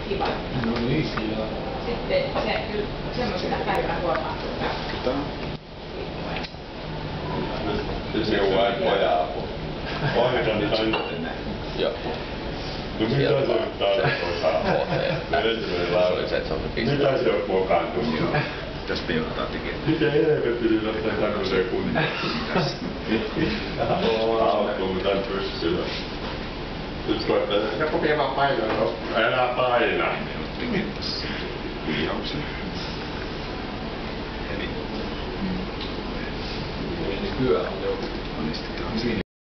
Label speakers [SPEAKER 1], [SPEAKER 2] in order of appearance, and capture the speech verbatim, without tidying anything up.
[SPEAKER 1] kiva.
[SPEAKER 2] No niin, joo.
[SPEAKER 1] Sitten se kyllä semmoisena päivänä huomaa.
[SPEAKER 3] Se neuvoo aina pojaa apua.
[SPEAKER 4] Ohjelman aina.
[SPEAKER 3] Joo.
[SPEAKER 4] No mitä se nyt tarkoittaa? Ensimmäinen laulu. Mitä se on muokaantunut?
[SPEAKER 3] Joo. Pitäis peilottaa tekee.
[SPEAKER 4] Miten helvetti nyt ottaa tämmöiseen kunniin? Auttuu mitään pyssyllä. Nyt koettaa, että kokee vaan painaa. Älä paina.
[SPEAKER 3] Kuijauksen. Eli.
[SPEAKER 2] Eli nykyään on joku.
[SPEAKER 3] Onnistetaan siinä.